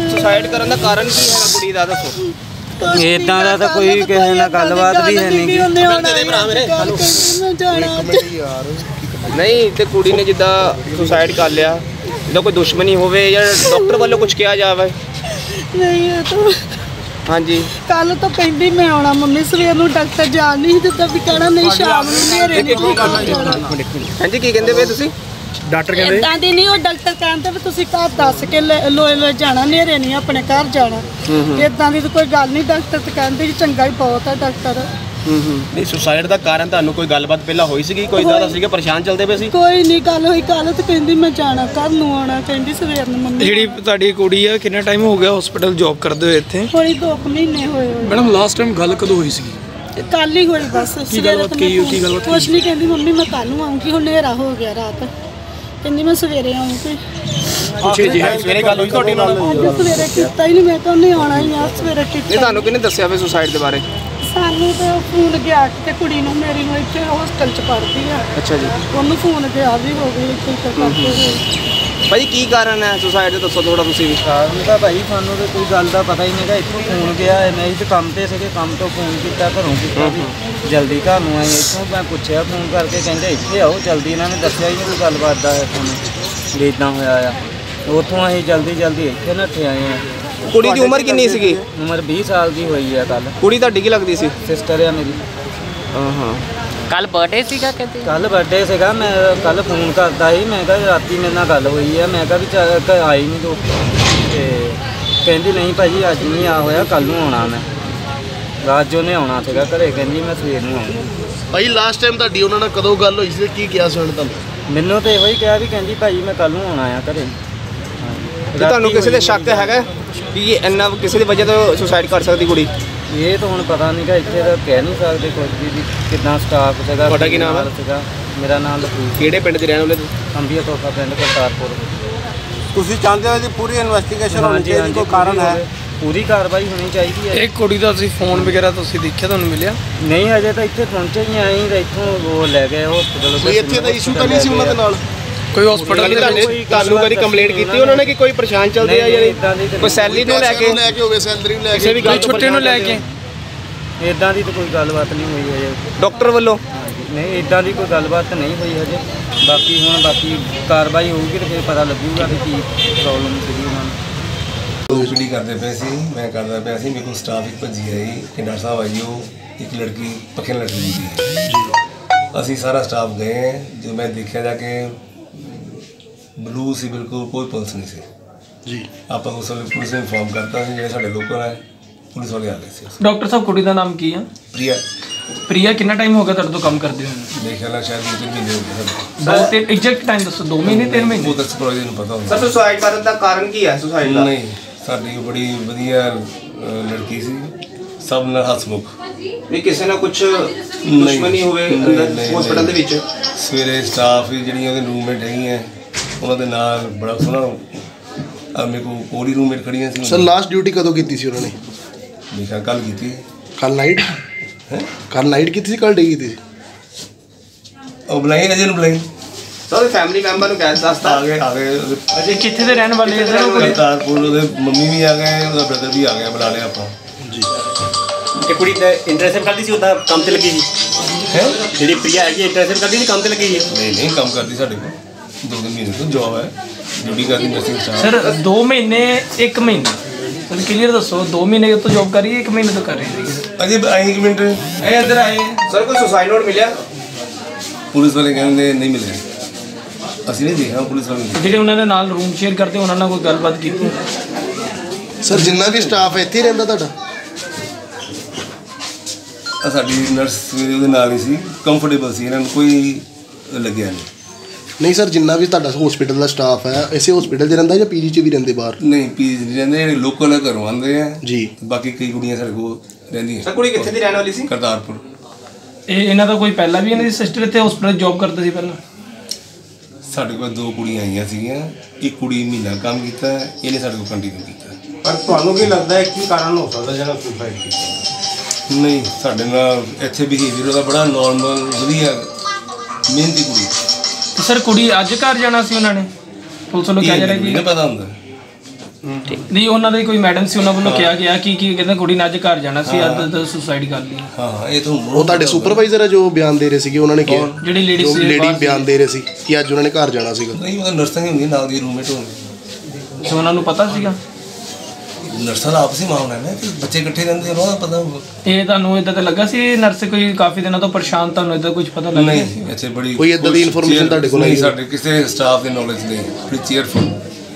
Suicide ਕਰਨ ਦਾ ਕਾਰਨ ਕੀ ਹੈਗਾ ਕੁੜੀ ਦਾ ਦੱਸੋ? ਇਦਾਂ ਦਾ ਤਾਂ ਕੋਈ ਕਿਸੇ ਨਾਲ ਗੱਲਬਾਤ ਵੀ ਹੈ ਨਹੀਂ। ਨਹੀਂ ਤੇ ਕੁੜੀ ਨੇ ਜਿੱਦਾਂ ਸੁਸਾਈਡ ਕਰ ਲਿਆ, ਜਿੱਦਾਂ ਕੋਈ ਦੁਸ਼ਮਣੀ ਹੋਵੇ ਜਾਂ ਡਾਕਟਰ ਵੱਲੋਂ ਕੁਝ ਕਿਹਾ ਜਾਵੇ? ਨਹੀਂ ਇਹ ਤਾਂ ਹਾਂਜੀ ਕੱਲ ਤਾਂ ਕਹਿੰਦੀ ਮੈਂ ਆਉਣਾ ਮੰਮੀ, ਸਵੇਰ ਨੂੰ ਡਾਕਟਰ ਜਾਣ ਨਹੀਂ ਦਿੱਤਾ ਵੀ ਕਹਿਣਾ ਨਹੀਂ ਸ਼ਾਮ ਨੂੰ ਹਨੇਰੇ ਨਹੀਂ। ਹਾਂਜੀ ਕੀ ਕਹਿੰਦੇ ਪਏ ਤੁਸੀਂ? ਡਾਕਟਰ ਕਹਿੰਦੇ ਇਦਾਂ ਦੀ ਨਹੀਂ, ਉਹ ਡਾਕਟਰ ਕਹਿੰਦੇ ਵੀ ਤੁਸੀਂ ਘਰ ਦੱਸ ਕੇ ਲੋਏ ਜਾਣਾ, ਹਨੇਰੇ ਨਹੀਂ ਆਪਣੇ ਘਰ ਜਾਣਾ। ਇਦਾਂ ਦੀ ਤਾਂ ਕੋਈ ਗੱਲ ਨਹੀਂ, ਡਾਕਟਰ ਤਾਂ ਕਹਿੰਦੇ ਚੰਗਾ ਹੀ ਬਹੁਤ ਹੈ ਡਾਕਟਰ। ਨਹੀਂ ਸੁਸਾਈਡ ਦਾ ਕਾਰਨ ਤੁਹਾਨੂੰ ਕੋਈ ਗੱਲਬਾਤ ਪਹਿਲਾਂ ਹੋਈ ਸੀਗੀ? ਕੋਈ ਦਾਦਾ ਸੀਗੇ ਪਰੇਸ਼ਾਨ ਚੱਲਦੇ ਪਏ ਸੀ? ਕੋਈ ਨਹੀਂ ਗੱਲ ਹੋਈ, ਕੱਲ ਤਾਂ ਕਹਿੰਦੀ ਮੈਂ ਜਾਣਾ ਘਰ ਨੂੰ ਆਉਣਾ, ਕਹਿੰਦੀ ਸਵੇਰ ਨੂੰ ਮੰਮੀ। ਜਿਹੜੀ ਤੁਹਾਡੀ ਕੁੜੀ ਆ ਕਿੰਨਾ ਟਾਈਮ ਹੋ ਗਿਆ ਹਸਪੀਟਲ ਜੌਬ ਕਰਦੇ ਹੋਏ ਇੱਥੇ? ਕੋਈ 2 ਮਹੀਨੇ ਹੋਏ। ਮੈਡਮ ਲਾਸਟ ਟਾਈਮ ਗੱਲ ਕਦੋਂ ਹੋਈ ਸੀਗੀ? ਕੱਲ ਹੀ ਹੋਈ ਬਸ। ਕੀ ਗੱਲਬਾਤ ਕੀ ਗੱਲਬਾਤ? ਕੁਛ ਨਹੀਂ, ਕਹਿੰਦੀ ਮੰਮੀ ਮੈਂ ਕੱਲ ਨੂੰ ਆਉਂਗੀ, ਹੁਣ ਹਨੇਰਾ ਹੋ ਗਿਆ ਰਾਤ, ਕਹਿੰਦੀ ਮੈਂ ਸਵੇਰੇ ਆਉਂਗੀ। ਸਵੇਰੇ ਗੱਲ ਹੋਈ ਤੁਹਾਡੀ ਨਾਲ? ਅੱਜ ਸਵੇਰੇ ਕੀਤਾ ਹੀ ਨਹੀਂ, ਮੈਂ ਤਾਂ ਉਹਨੇ ਆਉਣਾ ਹੀ ਆ ਸਵੇਰੇ ਕੀਤਾ। ਇਹ ਤੁਹਾਨੂੰ ਕਿਹਨੇ ਦੱਸਿਆ ਵੇ ਸੁਸਾਈਡ ਦੇ ਬਾਰੇ? ਸਾਨੂੰ ਤਾਂ ਫੋਨ ਗਿਆ ਕਿ ਕੁੜੀ ਨੂੰ, ਮੇਰੀ ਨੂੰ ਇੱਥੇ ਹੋਸਟਲ 'ਚ ਪੜ੍ਹਦੀ ਆ। ਅੱਛਾ ਜੀ। ਉਹਨੂੰ ਫੋਨ ਗਿਆ ਵੀ ਹੋ ਗਈ ਇੱਥੇ ਕਰਕੇ। ਭਾਈ ਕੀ ਕਾਰਨ ਹੈ ਸੁਸਾਈਡ ਦੇ, ਦੱਸੋ ਥੋੜਾ ਤੁਸੀਂ ਵੀ। ਕਾਰਨ ਤਾਂ ਭਾਈ ਸਾਨੂੰ ਤਾਂ ਕੋਈ ਗੱਲ ਦਾ ਪਤਾ ਹੀ ਨਹੀਂਗਾ। ਇੱਥੋਂ ਫੋਨ ਗਿਆ, ਮੈਂ ਤਾਂ ਕੰਮ ਤੇ ਸੀਗੇ, ਕੰਮ ਤੋਂ ਫੋਨ ਕੀਤਾ, ਘਰੋਂ ਕੀਤਾ ਵੀ ਜਲਦੀ ਘਰ ਨੂੰ ਆਏ। ਇੱਥੋਂ ਮੈਂ ਪੁੱਛਿਆ ਫੋਨ ਕਰਕੇ, ਕਹਿੰਦੇ ਇੱਥੇ ਆਓ ਜਲਦੀ। ਇਹਨਾਂ ਨੇ ਦੱਸਿਆ ਹੀ ਨਹੀਂ ਕੋਈ ਗੱਲਬਾਤ ਦਾ ਤੁਹਾਨੂੰ ਵੀ ਇੱਦਾਂ ਹੋਇਆ ਆ। ਉੱਥੋਂ ਅਸੀਂ ਜਲਦੀ ਇੱਥੇ ਨੱਠੇ ਆਏ ਆ। ਕੁੜੀ ਦੀ ਉਮਰ ਕਿੰਨੀ ਸੀਗੀ? ਉਮਰ 20 ਸਾਲ ਦੀ ਹੋਈ ਆ। ਕੱਲ ਕੁੜੀ ਤੁਹਾਡੀ ਕੀ ਲੱਗਦੀ ਸੀ? ਸਿਸਟਰ ਆ ਮੇਰੀ। ਹਾਂ ਕੱਲ ਬਰਥਡੇ ਸੀਗਾ ਕਹਿੰਦੇ? ਕੱਲ ਬਰਥਡੇ ਸੀਗਾ। ਮੈਂ ਕੱਲ ਫੋਨ ਕਰਦਾ ਸੀ, ਮੈਂ ਕਿਹਾ ਰਾਤੀ ਮੇਰੇ ਨਾਲ ਗੱਲ ਹੋਈ ਆ, ਮੈਂ ਕਿਹਾ ਵੀ ਆਈ ਨਹੀਂ ਤੂੰ, ਤੇ ਕਹਿੰਦੀ ਨਹੀਂ ਭਾਜੀ ਅੱਜ ਨਹੀਂ ਆ ਹੋਇਆ, ਕੱਲ ਨੂੰ ਆਉਣਾ ਮੈਂ। ਰਾਤ ਜੋ ਨੇ ਆਉਣਾ ਸੀਗਾ ਘਰੇ, ਕਹਿੰਦੀ ਮੈਂ ਸਵੇਰ ਨੂੰ ਆਉਣਾ। ਭਾਈ ਲਾਸਟ ਟਾਈਮ ਤੁਹਾਡੀ ਉਹਨਾਂ ਨਾਲ ਕਦੋਂ ਗੱਲ ਹੋਈ ਸੀ, ਕੀ ਕਿਹਾ ਸੀ ਉਹਨੇ ਤੁਹਾਨੂੰ? ਮੈਨੂੰ ਤਾਂ ਇਹੋ ਹੀ ਕਿਹਾ ਵੀ ਕਹਿੰਦੀ ਭਾਜੀ ਮੈਂ ਕੱਲ ਨੂੰ ਆਉਣਾ ਆ ਘਰੇ। ਤੁਹਾਨੂੰ ਕਿਸੇ ਦੇ ਸ਼ੱਕ ਹੈਗਾ ਕਿ ਇੰਨਾ ਕਿਸੇ ਦੀ ਵਜ੍ਹਾ ਤੋਂ ਸੁਸਾਈਡ ਕਰ ਸਕਦੀ ਕੁੜੀ? ਇਹ ਤਾਂ ਹੁਣ ਪਤਾ ਨਹੀਂਗਾ, ਇੱਥੇ ਤਾਂ ਕਹਿ ਨਹੀਂ ਸਕਦੇ ਕੁਝ ਵੀ ਕਿੱਦਾਂ ਸਟਾਫ ਸੀਗਾ। ਤੁਹਾਡਾ ਕੀ ਨਾਮ ਹੈ? ਮੇਰਾ ਨਾਮ ਲਖਵੀਰ। ਕਿਹੜੇ ਪਿੰਡ ਦੇ ਰਹਿਣ ਵਾਲੇ ਤੁਸੀਂ? ਅੰਬੀਆ ਤੋਫਾ ਪਿੰਡ ਕਰਤਾਰਪੁਰ। ਤੁਸੀਂ ਚਾਹੁੰਦੇ ਹੋ ਜੀ ਪੂਰੀ ਇਨਵੈਸਟੀਗੇਸ਼ਨ ਹੋਣੀ ਚਾਹੀਦੀ, ਕੋਈ ਕਾਰਨ ਹੈ? ਪੂਰੀ ਕਾਰਵਾਈ ਹੋਣੀ ਚਾਹੀਦੀ ਹੈ। ਇਹ ਕੁੜੀ ਦਾ ਤੁਸੀਂ ਫੋਨ ਵਗੈਰਾ ਤੁਸੀਂ ਦੇਖਿਆ, ਤੁਹਾਨੂੰ ਮਿਲਿਆ? ਨਹੀਂ ਹਜੇ ਤਾਂ ਇੱਥੇ ਪਹੁੰਚੇ ਹੀ ਆਏ ਤਾਂ ਇੱਥੋਂ ਉਹ ਲੈ ਗਏ ਹਸਪੀਟਲ। ਕੋਈ ਇੱਥੇ ਦਾ ਇਸ਼ੂ ਤਾਂ ਨਹੀਂ ਸੀ ਉਹਨਾਂ ਦੇ ਨਾਲ? ਕੋਈ ਹਸਪੀਟਲ ਦੇ ਤੁਹਾਨੂੰ ਕਦੀ ਕੰਪਲੇਂਟ ਕੀਤੀ ਉਹਨਾਂ ਨੇ ਕਿ ਕੋਈ ਪਰੇਸ਼ਾਨ ਚੱਲਦੇ ਆ ਜਾਂ ਕੋਈ ਸੈਲਰੀ ਨੂੰ ਲੈ ਕੇ ਹੋਵੇ, ਸੈਲਰੀ ਨੂੰ ਲੈ ਕੇ, ਕਿਸੇ ਵੀ ਗੱਲ ਛੁੱਟੀ ਨੂੰ ਲੈ ਕੇ? ਇਦਾਂ ਦੀ ਤਾਂ ਕੋਈ ਗੱਲਬਾਤ ਨਹੀਂ ਹੋਈ ਹਜੇ ਡਾਕਟਰ ਵੱਲੋਂ। ਨਹੀਂ ਇਦਾਂ ਦੀ ਕੋਈ ਗੱਲਬਾਤ ਨਹੀਂ ਹੋਈ ਹਜੇ। ਬਾਕੀ ਕਾਰਵਾਈ ਹੋਊਗੀ ਤਾਂ ਫਿਰ ਪਤਾ ਲੱਗੂਗਾ ਵੀ ਕੀ ਪ੍ਰੋਬਲਮ ਸੀਗੀ ਉਹਨਾਂ ਨੂੰ। ਓਪੀਡੀ ਕਰਦੇ ਪਏ ਸੀ, ਮੈਂ ਕਰਦਾ ਪਿਆ ਸੀ, ਮੇਰੇ ਕੋਲ ਸਟਾਫ ਇੱਕ ਭੱਜੀ ਆਈ ਕਿ ਡਾਕਟਰ ਸਾਹਿਬ ਆਈ, ਉਹ ਇੱਕ ਲੜਕੀ ਪੱਖੇ ਲੜਕੀ ਸੀ। ਅਸੀਂ ਸਾਰਾ ਸਟਾਫ ਗਏ, ਜੋ ਮੈਂ ਦੇਖਿਆ ਜਾ ਕੇ ਬਲੂ ਸੀ, ਬਿਲਕੁਲ ਕੋਈ ਪਲਸ ਨਹੀਂ ਸੀ ਜੀ। ਆਪਾਂ ਉਸ ਵੇਲੇ ਪੁਲਿਸ ਨੂੰ ਇਨਫੋਰਮ ਕਰਤਾ ਸੀ, ਜਿਹੜੇ ਸਾਡੇ ਲੋਕਲ ਹੈ ਪੁਲਿਸ ਵਾਲੇ ਆ ਗਏ ਸੀ। ਡਾਕਟਰ ਸਾਹਿਬ ਕੁੜੀ ਦਾ ਨਾਮ ਕੀ ਆ? ਪ੍ਰਿਆ। ਕਿੰਨਾ ਟਾਈਮ ਹੋ ਗਿਆ ਤੁਹਾਡੇ ਤੋਂ ਕੰਮ ਕਰਦੇ ਹੋਏ? ਮੇਰੇ ਖਿਆਲ ਨਾਲ ਸ਼ਾਇਦ 2-3 ਮਹੀਨੇ ਹੋ ਗਏ ਸਾਨੂੰ। ਦੋ ਤਿੰਨ ਐਗਜ਼ੈਕਟ ਟਾਈਮ ਦੱਸੋ, 2 ਮਹੀਨੇ 3 ਮਹੀਨੇ? ਉਹ ਤਾਂ ਸੁਪਰਵਾਈਜ਼ਰ ਨੂੰ ਪਤਾ ਹੁੰਦਾ। ਸਰ ਸੁਸਾਈਡ ਕਰਨ ਦਾ ਕਾਰਨ ਕੀ ਹੈ ਸੁਸਾਈਡ ਦਾ? ਨਹੀਂ, ਸਾਡੀ ਬੜੀ ਵਧੀਆ ਲੜਕੀ ਸੀ, ਸਭ ਨਾਲ ਹੱਸਮੁਖ, ਵੀ ਕਿਸੇ ਨਾਲ ਕੁਝ ਦੁਸ਼ਮਣੀ ਹੋਵੇ ਹਸਪੀਟਲ ਦੇ ਵਿੱਚ? ਸਵੇਰੇ ਸਟਾਫ ਜਿਹੜੀਆਂ ਉਹਦੇ ਰੂਮਮੇਟ ਹੈਗੀਆਂ, ਉਹਨਾਂ ਦੇ ਨਾਲ ਬੜਾ ਸੋਹਣਾ ਮੇਰੇ ਕੋਲ ਪੂਰੀ ਰੂਮਮੇਟ ਖੜੀਆਂ ਸੀ। ਸਰ ਲਾਸਟ ਡਿਊਟੀ ਕਦੋਂ ਕੀਤੀ ਸੀ ਉਹਨਾਂ ਨੇ? ਮੇਰਾ ਕੱਲ ਕੀਤੀ। ਕੱਲ ਨਾਈਟ ਹੈ? ਕੱਲ ਨਾਈਟ ਕੀਤੀ ਸੀ, ਕੱਲ ਡੇ ਕੀਤੀ ਸੀ? ਉਹ ਬੁਲਾਈ ਅਜੇ ਨੂੰ ਬੁਲਾਈ। ਸਰ ਫੈਮਿਲੀ ਮੈਂਬਰ ਨੂੰ ਕਹਿ ਦੱਸਦਾ ਆ ਗਏ ਅਜੇ ਕਿੱਥੇ ਦੇ ਰਹਿਣ ਵਾਲੇ ਆ ਸਰ? ਕਰਤਾਰਪੁਰ। ਉਹਦੇ ਮੰਮੀ ਵੀ ਆ ਗਏ, ਉਹਦਾ ਬ੍ਰਦਰ ਵੀ ਆ ਗਿਆ, ਬੁਲਾ ਲਿਆ ਆਪਾਂ ਜੀ। ਇਹ ਕੁੜੀ ਇੰਟਰਨਸ਼ਿਪ ਕਰਦੀ ਸੀ, ਉਹਦਾ ਕੰਮ ਤੇ ਲੱਗੀ ਸੀ? ਹੈ ਜਿਹੜੀ ਪ੍ਰਿਆ ਹੈਗੀ ਇੰਟਰਨਸ਼ਿਪ ਕਰਦੀ ਸੀ, ਕੰਮ ਤੇ ਲੱਗੀ ਸੀ? ਨਹੀਂ ਕੰਮ ਕਰਦੀ ਸਾਡੇ ਕੋਲ, 2 ਮਹੀਨੇ ਤੋਂ ਜੋਬ ਹੈ, ਡਿਊਟੀ ਕਰਦੀ ਨਰਸਿੰਗ ਸਟਾਫ। ਸਰ 2 ਮਹੀਨੇ 1 ਮਹੀਨਾ ਸਰ ਕਲੀਅਰ ਦੱਸੋ, 2 ਮਹੀਨੇ ਤੋਂ ਜੌਬ ਕਰ ਰਹੀ ਹੈ, 1 ਮਹੀਨੇ ਤੋਂ ਕਰ ਰਹੀ ਹੈ? ਅਜੇ ਆਏ 1 ਮਿੰਟ, ਇਹ ਇੱਧਰ ਆਏ ਸਰ। ਕੋਈ ਸੁਸਾਈਡ ਨੋਟ ਮਿਲਿਆ? ਪੁਲਿਸ ਵਾਲੇ ਕਹਿੰਦੇ ਨਹੀਂ ਮਿਲਿਆ, ਅਸੀਂ ਨਹੀਂ ਦੇਖਿਆ ਪੁਲਿਸ ਵਾਲੇ। ਜਿਹੜੇ ਉਹਨਾਂ ਦੇ ਨਾਲ ਰੂਮ ਸ਼ੇਅਰ ਕਰਦੇ ਉਹਨਾਂ ਨਾਲ ਕੋਈ ਗੱਲਬਾਤ ਕੀਤੀ? ਸਰ ਜਿੰਨਾ ਵੀ ਸਟਾਫ ਇੱਥੇ ਹੀ ਰਹਿੰਦਾ ਤੁਹਾਡਾ? ਸਾਡੀ ਨਰਸ ਉਹਦੇ ਨਾਲ ਹੀ ਸੀ, ਕੰਫਰਟੇਬਲ ਸੀ, ਇਹਨਾਂ ਨੂੰ ਕੋਈ ਲੱਗਿਆ ਨਹੀਂ। ਨਹੀਂ ਸਰ ਜਿੰਨਾ ਵੀ ਤੁਹਾਡਾ ਹਸਪੀਟਲ ਦਾ ਸਟਾਫ ਹੈ ਇਸੇ ਹਸਪੀਟਲ 'ਚ ਰਹਿੰਦਾ ਜਾਂ ਪੀਜੀ 'ਚ ਵੀ ਰਹਿੰਦੇ ਬਾਹਰ? ਨਹੀਂ ਪੀਜੀ ਨਹੀਂ ਰਹਿੰਦੇ, ਜਿਹੜੇ ਲੋਕਲ ਘਰੋਂ ਆਉਂਦੇ ਆ ਜੀ। ਬਾਕੀ ਕਈ ਕੁੜੀਆਂ ਸਾਡੇ ਕੋਲ ਰਹਿੰਦੀਆਂ। ਸਰ ਕੁੜੀ ਕਿੱਥੇ ਦੀ ਰਹਿਣ ਵਾਲੀ ਸੀ? ਕਰਤਾਰਪੁਰ। ਇਹਨਾਂ ਦਾ ਕੋਈ ਪਹਿਲਾਂ ਵੀ ਇਹਨਾਂ ਦੀ ਸਿਸਟਰ ਇੱਥੇ ਹਸਪੀਟਲ ਜੌਬ ਕਰਦੇ ਸੀ ਪਹਿਲਾਂ? ਸਾਡੇ ਕੋਲ 2 ਕੁੜੀਆਂ ਆਈਆਂ ਸੀਗੀਆਂ, ਇੱਕ ਕੁੜੀ ਮਹੀਨਾ ਕੰਮ ਕੀਤਾ, ਇਹਨੇ ਸਾਡੇ ਕੋਲ ਕੰਟੀਨਿਊ ਕੀਤਾ। ਪਰ ਤੁਹਾਨੂੰ ਕੀ ਲੱਗਦਾ ਹੈ ਕੀ ਕਾਰਨ ਹੋ ਸਕਦਾ ਜਿਹੜਾ ਸੁਸਾਈਡ ਕੀਤਾ? ਨਹੀਂ ਸਾਡੇ ਨਾਲ ਇੱਥੇ ਬਿਹੇਵੀਅਰ ਉਹਦਾ ਬੜਾ ਨੋਰਮਲ, ਵਧੀਆ, ਮਿਹਨਤੀ ਕੁੜੀ। ਸਰ ਕੁੜੀ ਅੱਜ ਘਰ ਜਾਣਾ ਸੀ ਉਹਨਾਂ ਨੇ, ਪੁਲਿਸ ਨੂੰ ਕਿਹਾ ਜਾ ਰਿਹਾ ਨਹੀਂ ਪਤਾ ਹੁੰਦਾ। ਨਹੀਂ ਉਹਨਾਂ ਦੇ ਕੋਈ ਮੈਡਮ ਸੀ, ਉਹਨਾਂ ਵੱਲੋਂ ਕਿਹਾ ਗਿਆ ਕਿ ਕਹਿੰਦੇ ਕੁੜੀ ਨੇ ਅੱਜ ਘਰ ਜਾਣਾ ਸੀ, ਅੱਜ ਸੁਸਾਈਡ ਕਰ ਲਈ। ਹਾਂ ਇਹ ਤਾਂ ਉਹ ਤੁਹਾਡੇ ਸੁਪਰਵਾਈਜ਼ਰ ਹੈ ਜੋ ਬਿਆਨ ਦੇ ਰਹੇ ਸੀਗੇ, ਉਹਨਾਂ ਨੇ ਕਿਹਾ ਜਿਹੜੀ ਲੇਡੀ ਬਿਆਨ ਦੇ ਰਹੇ ਸੀ ਕਿ ਅੱਜ ਉਹਨਾਂ ਨੇ ਘਰ ਜਾਣਾ ਸੀਗਾ। ਨਹੀਂ ਮਤਲਬ ਨਰਸਾਂ ਹੀ ਹੁੰਦੀਆਂ ਨਾਲ ਦੀ ਰੂਮਮੇਟ ਹੋਣਗੇ, ਸੋ ਉਹਨਾਂ ਨੂੰ ਪਤਾ ਸੀਗਾ। ਨਰਸਾਂ ਦਾ ਆਪਸੀ ਮਾਮਲਾ ਹੈ ਨਾ ਕਿ ਬੱਚੇ ਇਕੱਠੇ ਰਹਿੰਦੇ ਉਹਨਾਂ ਦਾ ਪਤਾ ਹੋਊਗਾ। ਇਹ ਤੁਹਾਨੂੰ ਇਦਾਂ ਤਾਂ ਲੱਗਾ ਸੀ ਨਰਸ ਕੋਈ ਕਾਫੀ ਦਿਨਾਂ ਤੋਂ ਪਰੇਸ਼ਾਨ, ਤੁਹਾਨੂੰ ਇਦਾਂ ਕੁਝ ਪਤਾ ਲੱਗਾ ਸੀ? ਨਹੀਂ ਇੱਥੇ ਬੜੀ ਕੋਈ ਏਦਾਂ ਦੀ ਇਨਫੋਰਮੇਸ਼ਨ ਤੁਹਾਡੇ ਕੋਲ ਨਹੀਂ, ਸਾਡੇ ਕਿਸੇ ਸਟਾਫ ਦੇ ਨੌਲੇਜ ਨਹੀਂ, ਬੜੀ ਚੇਅਰਫੁਲ।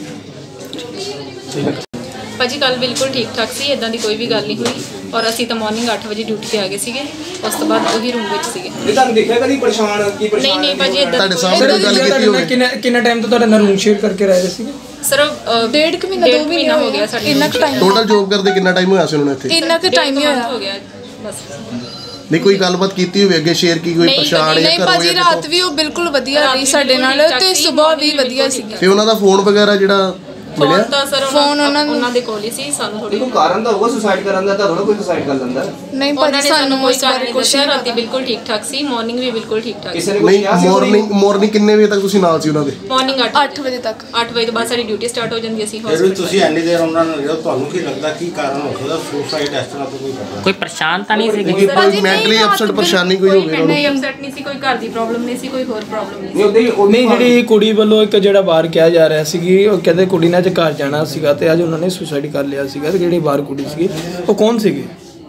ਭਾਜੀ ਕੱਲ ਬਿਲਕੁਲ ਠੀਕ ਠਾਕ ਸੀ, ਇਦਾਂ ਦੀ ਕੋਈ ਵੀ ਗੱਲ ਨਹੀਂ ਹੋਈ ਔਰ ਅਸੀਂ ਤਾਂ ਮਾਰਨਿੰਗ 8 ਵਜੇ ਡਿਊਟੀ ਤੇ ਆ ਗਏ ਸੀਗੇ, ਉਸ ਤੋਂ ਬਾਅਦ ਉਹੀ ਰੂਮ ਵਿੱਚ ਸੀਗੇ। ਇਹ ਤੁਹਾਨੂੰ ਦੇਖਿਆ ਕਦੀ ਪਰੇਸ਼ਾਨ ਕੀ ਪਰੇਸ਼ਾਨ? ਨਹੀਂ ਭਾਜੀ ਇਦਾਂ ਤੁਹਾਡੇ ਸਾਹਮਣੇ ਗੱਲ ਕੀਤੀ ਹੋਵੇ? ਕਿੰਨਾ ਟਾਈਮ ਤੋਂ ਤੁਹਾਡਾ ਨਾਲ ਰੂਮ ਸ਼ੇਅਰ ਕਰਕੇ ਰਹਿ ਰਹੇ ਸੀਗੇ? ਸਰ 1.5 ਮਹੀਨਾ 2 ਮਹੀਨਾ ਹੋ ਗਿਆ ਸਾਡੇ। ਇੰਨਾ ਕੁ ਟਾਈਮ ਟੋਟਲ ਜੋਬ ਕਰਦੇ ਕਿੰਨਾ ਟਾਈਮ ਹੋਇਆ ਸੀ ਉਹਨਾਂ ਨੂੰ ਇੱਥੇ? ਇੰਨਾ ਕੁ ਟਾਈਮ ਹੀ ਹੋ ਹੋਇਆ। ਗਿਆ ਬਸ। ਨਹੀਂ ਕੋਈ ਗੱਲਬਾਤ ਕੀਤੀ ਹੋਵੇ ਅੱਗੇ ਸ਼ੇਅਰ ਕੀ ਕੋਈ ਪਰੇਸ਼ਾਨ ਜਾਂ ਨਹੀਂ ਭਾਜੀ ਰਾਤ ਵੀ ਉਹ ਬਿਲਕੁਲ ਵਧੀਆ ਰਹੀ ਸਾਡੇ ਨਾਲ ਤੇ ਸਵੇਰ ਵੀ ਵਧੀਆ ਸੀਗੀ। ਤੇ ਉਹਨਾਂ ਦਾ ਫੋਨ ਵਗੈਰਾ ਜਿਹੜਾ ਫੋਨ ਤਾਂ ਸਰ ਉਹਨਾਂ ਦੇ ਕੋਲ ਹੀ ਸੀ, ਸਾਨੂੰ ਥੋੜੀ ਕੋਈ ਕਾਰਨ ਤਾਂ ਹੋਊਗਾ ਸੁਸਾਈਡ ਕਰਨ ਦਾ, ਤਾਂ ਥੋੜਾ ਕੋਈ ਸੁਸਾਈਡ ਕਰ ਲੈਂਦਾ। ਨਹੀਂ ਉਹਨਾਂ ਭਾਜੀ ਨੇ ਸਾਨੂੰ ਕੋਈ ਇਸ ਕਾਰਨ ਬਾਰੇ ਨਹੀਂ ਕੁਛ ਦੱਸਿਆ, ਰਾਤੀ ਬਿਲਕੁਲ ਠੀਕ ਠਾਕ ਸੀ, ਮਾਰਨਿੰਗ ਵੀ ਬਿਲਕੁਲ ਠੀਕ ਠਾਕ ਸੀ। ਕਿਸੇ ਨੇ ਕੁਝ ਨਹੀਂ ਕਿਹਾ ਸੀ? ਮਾਰਨਿੰਗ ਕਿੰਨੇ ਵਜੇ ਤੱਕ ਤੁਸੀਂ ਨਾਲ ਸੀ ਉਹਨਾਂ ਦੇ? ਮਾਰਨਿੰਗ 8 ਵਜੇ ਤੱਕ। 8 ਵਜੇ ਤੋਂ ਬਾਅਦ ਸਾਡੀ ਡਿਊਟੀ ਸਟਾਰਟ ਹੋ ਜਾਂਦੀ ਸੀ ਫਿਰ ਵੀ ਤੁਸੀਂ ਐਨੀ ਦੇਰ ਉਹਨਾਂ ਨਾਲ ਰਹੋ, ਤੁਹਾਨੂੰ ਕੀ ਲੱਗਦਾ ਕੀ ਕਾਰਨ ਹੋ ਸਕਦਾ ਸੁਸਾਈਡ ਇਸ ਤਰ੍ਹਾਂ ਤੋਂ ਕੋਈ ਕਰਦਾ? ਕੋਈ ਪਰੇਸ਼ਾਨ ਤਾਂ ਨਹੀਂ ਸੀਗੀ? ਕੋਈ ਮੈਂਟਲੀ ਅਪਸੈਟ ਪਰੇਸ਼ਾਨੀ ਕੋਈ ਹੋਵੇ ਉਹਨਾਂ ਨਹੀਂ ਅਪਸੈਟ ਨਹੀਂ ਸੀ, ਕੋਈ ਘਰ ਦੀ ਪ੍ਰੋਬਲਮ ਨਹੀਂ ਸੀ, ਕੋਈ ਹੋਰ ਪ੍ਰੋਬਲਮ ਨਹੀਂ ਸੀ। ਨਹੀਂ ਜਿਹੜੀ ਕੁੜੀ ਵੱਲੋਂ ਇੱਕ ਜਿਹੜਾ ਬਾਹਰ ਕਿਹਾ ਜਾ ਰਿਹਾ ਸੀਗੀ, ਉਹ ਕਹਿੰਦੇ ਕੁੜੀ ਨੇ ਅੱਜ ਘਰ ਜਾਣਾ ਸੀਗਾ ਤੇ ਅੱਜ ਉਹਨਾਂ ਨੇ ਸੁਸਾਈਡ ਕਰ ਲਿਆ ਸੀਗਾ, ਤੇ ਜਿਹੜੀ ਬਾਹਰ ਕੁੜੀ ਸੀਗੀ ਉਹ ਕੌਣ ਸੀਗੀ?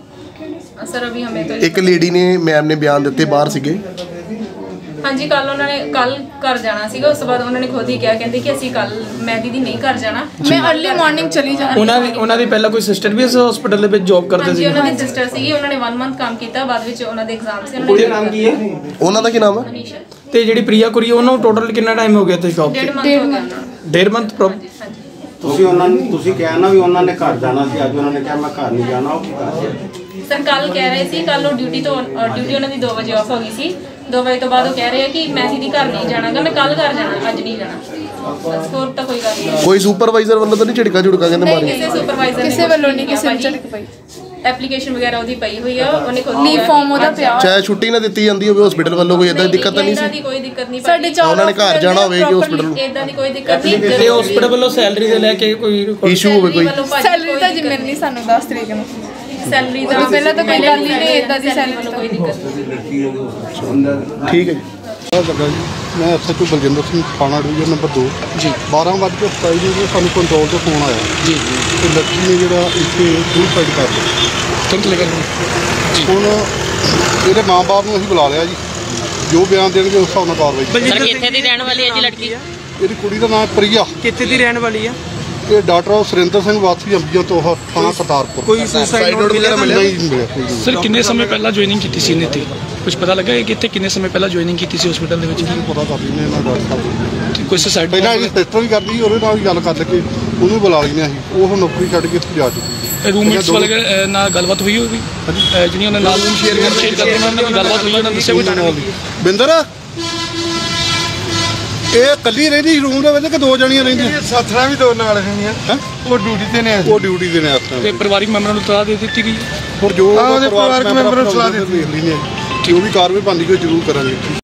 ਸਰ ਅਭੀ ਹਮੇ ਤਾਂ ਇੱਕ ਲੇਡੀ ਨੇ ਮੈਮ ਨੇ ਬਿਆਨ ਦਿੱਤੇ ਬਾਹਰ ਸੀਗੇ। ਹਾਂਜੀ ਕੱਲ ਉਹਨਾਂ ਨੇ ਕੱਲ ਘਰ ਜਾਣਾ ਸੀਗਾ, ਉਸ ਤੋਂ ਬਾਅਦ ਉਹਨਾਂ ਨੇ ਖੁਦ ਹੀ ਕਿਹਾ, ਕਹਿੰਦੇ ਕਿ ਅਸੀਂ ਕੱਲ ਮੈਂ ਦੀਦੀ ਨਹੀਂ ਘਰ ਜਾਣਾ, ਮੈਂ अर्ਲੀ ਮਾਰਨਿੰਗ ਚਲੀ ਜਾਣਾ। ਉਹਨਾਂ ਦੀ ਪਹਿਲਾਂ ਕੋਈ ਸਿਸਟਰ ਵੀ ਇਸ ਹਸਪੀਟਲ ਦੇ ਵਿੱਚ ਜੌਬ ਕਰਦੇ ਹਾਂਜੀ ਸੀ? ਉਹਨਾਂ ਦੀ ਸਿਸਟਰ ਸੀਗੀ, ਉਹਨਾਂ ਨੇ 1 ਮੰਥ ਕੰਮ ਕੀਤਾ, ਬਾਅਦ ਵਿੱਚ ਉਹਨਾਂ ਦੇ ਐਗਜ਼ਾਮ ਸੀ। ਕੁੜੀ ਦਾ ਨਾਮ ਕੀ ਹੈ? ਉਹਨਾਂ ਦਾ ਕੀ ਨਾਮ ਹੈ? ਅਨੀਸ਼ਾ। ਤੇ ਜਿਹੜੀ ਪ੍ਰਿਆ ਕੁੜੀ ਉਹਨਾਂ ਨੂੰ ਟੋਟਲ ਕਿੰਨਾ ਟਾਈਮ ਹੋ ਗਿਆ ਤੇ ਜੌਬ 1.5 ਮੰਥ ਹੋ ਗਿਆ ਉਹਨਾਂ ਨੂੰ। 1.5 ਮੰਥ ਤੁਸੀਂ ਕਿਹਾ ਨਾ ਵੀ ਉਹਨਾਂ ਨੇ ਘਰ ਜਾਣਾ ਸੀ, ਅੱਜ ਉਹਨਾਂ ਨੇ ਕਿਹਾ ਮੈਂ ਘਰ ਨਹੀਂ ਜਾਣਾ, ਉਹ ਕੀ ਕਰ ਰਹੇ? ਸਰ ਕੱਲ ਕਹਿ ਰਹੇ ਸੀ, ਕੱਲ ਉਹ ਡਿਊਟੀ ਉਹਨਾਂ ਦੀ 2 ਵਜੇ ਆਫ ਹੋ ਗਈ ਸੀ, 2 ਵਜੇ ਤੋਂ ਬਾਅਦ ਉਹ ਕਹਿ ਰਹੇ ਆ ਕਿ ਮੈਂ ਦੀਦੀ ਘਰ ਨਹੀਂ ਜਾਣਾਗਾ, ਮੈਂ ਕੱਲ ਘਰ ਜਾਣਾ, ਅੱਜ ਨਹੀਂ ਜਾਣਾ। ਬਸ ਹੋਰ ਤਾਂ ਕੋਈ ਗੱਲ ਨਹੀਂ। ਕੋਈ ਸੁਪਰਵਾਈਜ਼ਰ ਵੱਲੋਂ ਤਾਂ ਨਹੀਂ ਝਿੜਕਾ ਕਹਿੰਦੇ ਨਹੀਂ ਮਾਰੀ? ਕਿਸੇ ਸੁਪਰਵਾਈਜ਼ਰ ਕਿਸੇ ਵੱਲੋਂ ਨਹੀਂ, ਕਿਸੇ ਨੂੰ ਝੜਕ ਪਈ। ਐਪਲੀਕੇਸ਼ਨ ਵਗੈਰਾ ਉਹਦੀ ਪਈ ਹੋਈ ਆ, ਉਹਨੇ ਖੁਦ ਲੀਵ ਫਾਰਮ ਉਹਦਾ ਪਿਆ। ਚਾਹੇ ਛੁੱਟੀ ਨਾ ਦਿੱਤੀ ਜਾਂਦੀ ਹੋਵੇ ਹਸਪੀਟਲ ਵੱਲੋਂ, ਕੋਈ ਏਦਾਂ ਦੀ ਦਿੱਕਤ ਤਾਂ ਨਹੀਂ ਇਦਾਂ ਸੀ? ਦੀ ਕੋਈ ਦਿੱਕਤ ਨਹੀਂ ਸਾਡੇ ਭਾਜੀ, ਚਾਰ ਉਹਨਾਂ ਨੇ ਘਰ ਜਾਣਾ ਹੋਵੇ ਕਿ ਹਸਪੀਟਲ ਇਦਾਂ ਦੀ ਕੋਈ ਦਿੱਕਤ ਨਹੀਂ। ਤੇ ਹਸਪੀਟਲ ਵੱਲੋਂ ਸੈਲਰੀ ਦੇ ਲੈ ਕੇ ਕੋਈ ਇਸ਼ੂ ਹੋਵੇ ਕੋਈ? ਸੈਲਰੀ ਤਾਂ ਜੀ ਮਿਲਣੀ ਸਾਨੂੰ 10 ਤਰੀਕ ਨੂੰ। ਸੈਲਰੀ ਦਾ ਪਹਿਲਾਂ ਤਾਂ ਕੋਈ ਗੱਲ ਹੀ ਨਹੀਂ, ਇਦਾਂ ਦੀ ਸੈਲਰੀ ਵੱਲੋਂ ਕੋਈ ਦਿੱਕਤ ਨਹੀਂ। ਠੀਕ ਹੈ ਜੀ। ਲੱਗਾ ਜੀ ਮੈਂ ਐਸਐਚਓ ਬਲਜਿੰਦਰ ਸਿੰਘ ਥਾਣਾ ਡਿਵੀਜ਼ਨ ਨੰਬਰ 2 ਜੀ 12:27 ਨੂੰ ਸਾਨੂੰ ਕੰਟਰੋਲ ਤੋਂ ਫੋਨ ਆਇਆ ਜੀ ਕਿ ਲੜਕੀ ਨੇ ਜਿਹੜਾ ਇੱਥੇ ਸੁਸਾਈਡ ਕਰ ਲਿਆ। ਹੁਣ ਇਹਦੇ ਮਾਂ-ਬਾਪ ਨੂੰ ਅਸੀਂ ਬੁਲਾ ਲਿਆ ਜੀ, ਜੋ ਬਿਆਨ ਦੇਣਗੇ ਉਸ ਹਿਸਾਬ ਨਾਲ ਕਾਰਵਾਈ। ਸਰ ਕਿੱਥੇ ਦੀ ਰਹਿਣ ਵਾਲੀ ਹੈ ਜੀ ਲੜਕੀ? ਇਹਦੀ ਕੁੜੀ ਦਾ ਨਾਮ ਪ੍ਰਿਆ। ਕਿੱਥੇ ਦੀ ਰਹਿਣ ਵਾਲੀ ਆ? ਇਹ ਡਾਕਟਰ ਆਫ ਸੁਰਿੰਦਰ ਸਿੰਘ ਵਾਸੀ ਅੰਬੀਆਂ ਤੋਂ ਥਾਣਾ ਕਰਤਾਰਪੁਰ। ਕੋਈ ਸੁਸਾਈਡ ਨੋਟ ਵਗੈਰਾ ਮਿਲਿਆ ਨਹੀਂ ਮਿਲਿਆ। ਸਰ ਕਿੰਨੇ ਸਮੇਂ ਪਹਿਲਾਂ ਜੁਆਇਨਿੰਗ ਕੀਤੀ ਸੀ ਇਹਨੇ ਤੇ ਕੁਝ ਪਤਾ ਲੱਗਾ ਕਿ ਇੱਥੇ ਕਿੰਨੇ ਸਮੇਂ ਪਹਿਲਾਂ ਜੁਆਇਨਿੰਗ ਕੀਤੀ ਸੀ ਹਸਪੀਟਲ ਦੇ ਵਿੱਚ? ਪਤਾ ਕਰ ਲੈਂਦੇ ਇਹਨਾਂ ਡਾਕਟਰ ਸਾਹਿਬ ਕੋਈ ਸੁਸਾਈਡ ਪਹਿਲਾਂ ਇਹਦੀ ਸਿਸਟਰ ਵੀ ਕਰਦੀ ਸੀ, ਉਹਦੇ ਨਾਲ ਵੀ ਗੱਲ ਕਰ ਲੱਗੇ, ਉਹਨੂੰ ਬੁਲਾ ਲਈਆਂ ਸੀ, ਉਹ ਨੌਕਰੀ ਛੱਡ ਕੇ ਇੱਥੇ ਜਾ ਚੁੱਕੀ। ਰੂਮਮੇਟਸ ਵਾਲੇ ਨਾਲ ਗੱਲਬਾਤ ਹੋਈ ਹੋਵੇ ਜਿਹੜੀਆਂ ਉਹਨਾਂ ਨਾਲ ਰੂਮ ਸ਼ੇਅਰ ਕਰਦੇ ਉਹਨਾਂ ਨਾਲ ਗੱਲਬਾਤ ਹੋਈ, ਉਹਨਾਂ ਦੱਸਿਆ ਕੋਈ? ਬਿੰਦਰ ਇਹ ਕੱਲੀ ਰਹਿੰਦੀ ਰੂਮ ਦੇ ਵਿੱਚ ਕਿ 2 ਜਣੀਆਂ ਰਹਿੰਦੀਆਂ? ਸਾਥਣਾ ਵੀ 2 ਨਾਲ ਰਹਿੰਦੀਆਂ। ਉਹ ਡਿਊਟੀ ਤੇ ਨੇ। ਉਹ ਡਿਊਟੀ ਦੇ ਨੇ ਆਪ ਤੇ ਪਰਿਵਾਰਿਕ ਮੈਂਬਰਾਂ ਨੂੰ ਸਲਾਹ ਦੇ ਦਿੱਤੀ ਗਈ? ਹੋਰ ਜੋ ਉਹਦੇ ਪਰਿਵਾਰਕ ਮੈਂਬਰ ਨੂੰ ਸਲਾਹ ਦੇਖ ਲੈਣੀ ਹੈ, ਜੋ ਵੀ ਕਾਰਵਾਈ ਬਣਦੀ ਕੋਈ ਜ਼ਰੂਰ ਕਰਾਂਗੇ।